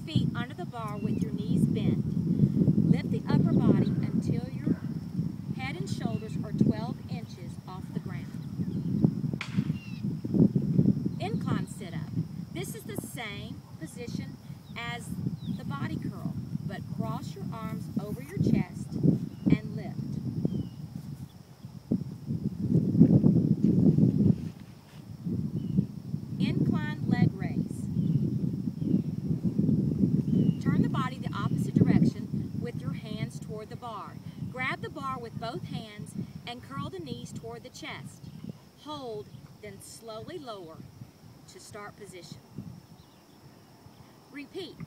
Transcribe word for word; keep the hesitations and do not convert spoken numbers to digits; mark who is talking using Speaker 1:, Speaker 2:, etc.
Speaker 1: feet under the bar with your knees bent. Lift the upper body until your head and shoulders are twelve inches off the ground. Incline sit-up. This is the same position as the body curl, but cross your arms over your chest and lift. Incline leg raise. Turn the body the opposite direction with your hands toward the bar. Grab the bar with both hands and curl the knees toward the chest. Hold, then slowly lower to start position. Repeat.